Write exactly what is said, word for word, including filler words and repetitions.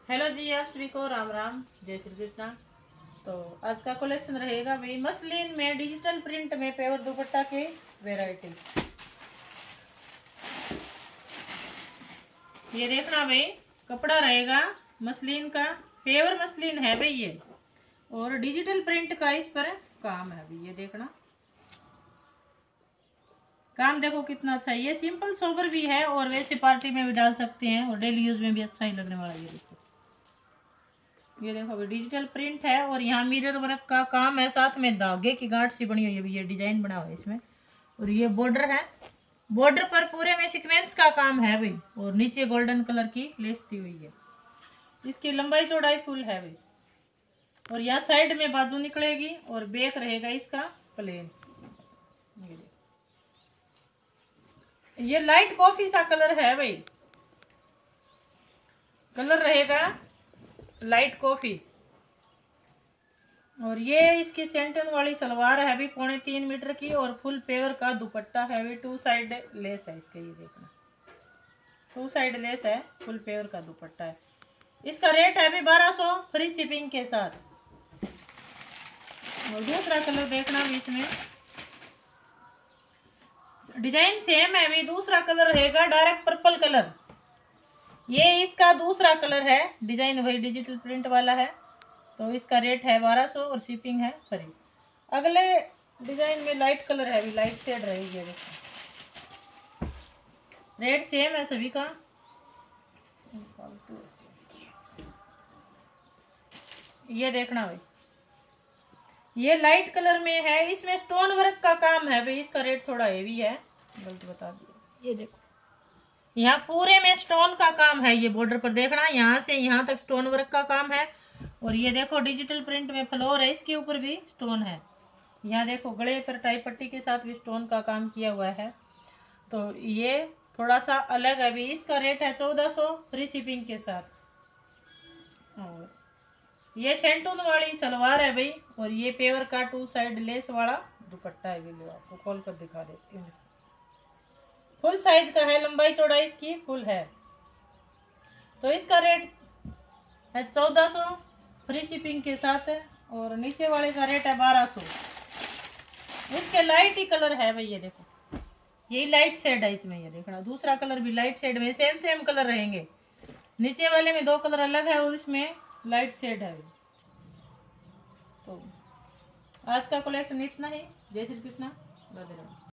Hello जी, आप सभी को राम राम, जय श्री कृष्णा। तो आज का कलेक्शन रहेगा भाई मसलिन में डिजिटल प्रिंट में पेवर दुपट्टा के वेराइटी। ये देखना भाई, कपड़ा रहेगा मसलिन का, पेवर मसलिन है भाई ये, और डिजिटल प्रिंट का इस पर काम है भाई। ये देखना काम देखो कितना अच्छा है। ये सिंपल सोबर भी है और वैसे पार्टी में भी डाल सकते हैं और डेली यूज में भी अच्छा ही लगने वाला। ये देखो, ये देखो अभी डिजिटल प्रिंट है और यहाँ मिरर वर्क का काम है, साथ में धागे की गांठ सी बनी हुई है, ये डिजाइन बना हुआ है इसमें। और ये बॉर्डर है, बॉर्डर पर पूरे में सीक्वेंस का काम है भाई, और नीचे गोल्डन कलर की लेस दी हुई है। इसकी लंबाई चौड़ाई फुल है भाई, और यहाँ साइड में बाजू निकलेगी और बैक रहेगा इसका प्लेन। ये, ये लाइट कॉफी सा कलर है भाई, कलर रहेगा लाइट कॉफी। और ये इसकी सेंटन वाली सलवार है भी पौने तीन मीटर की, और फुल पेवर का दुपट्टा है भी, टू साइड लेस है इसके। ये देखना टू साइड लेस है, फुल पेवर का दुपट्टा है। इसका रेट है भी बारह सौ फ्री शिपिंग के साथ। और दूसरा कलर देखना भी, इसमें डिजाइन सेम है भी, दूसरा कलर रहेगा डायरेक्ट पर्पल कलर। ये इसका दूसरा कलर है, डिजाइन वही डिजिटल प्रिंट वाला है, तो इसका रेट है बारह सौ और शिपिंग है फ्री। अगले डिजाइन में लाइट कलर है भी, लाइट शेड रहेगी। रेट सेम है सभी का। ये देखना भाई, ये लाइट कलर में है, इसमें स्टोन वर्क का काम है भाई। इसका रेट थोड़ा हेवी है, गलत बता दिया। ये देखो यहाँ पूरे में स्टोन का काम है, ये बॉर्डर पर देखना, यहाँ से यहाँ तक स्टोन वर्क का काम है। और ये देखो डिजिटल प्रिंट में फ्लोर है, इसके ऊपर भी स्टोन है। यहाँ देखो गले पर टाई पट्टी के साथ भी स्टोन का काम किया हुआ है, तो ये थोड़ा सा अलग है भी। इसका रेट है चौदह सौ फ्री शिपिंग के साथ। और ये शेंटून वाली सलवार है भाई, और ये पेवर का टू साइड लेस वाला दुपट्टा है भाई। आपको खोल कर दिखा देती हूँ, फुल साइज का है, लंबाई चौड़ाई इसकी फुल है। तो इसका रेट है चौदह सौ फ्री शिपिंग के साथ है, और नीचे वाले का रेट है बारह सौ। इसके लाइट ही कलर है भाई, ये देखो यही लाइट शेड है इसमें। ये देखना दूसरा कलर भी लाइट शेड में, सेम सेम कलर रहेंगे। नीचे वाले में दो कलर अलग है और इसमें लाइट शेड है। तो आज का कलेक्शन इतना ही। जय श्री कृष्णा, राधे राधे।